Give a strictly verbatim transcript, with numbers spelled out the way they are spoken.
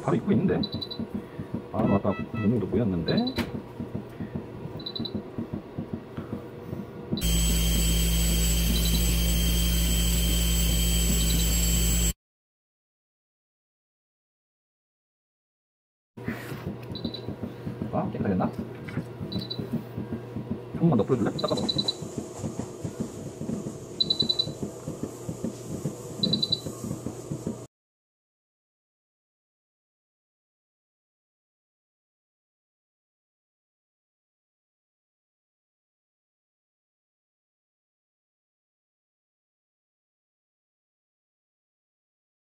바로 입고 있는데. 아 맞다, 문도 보였는데. 아 깨끗했나? 한 번만 더 풀어줄래? 닦아봐.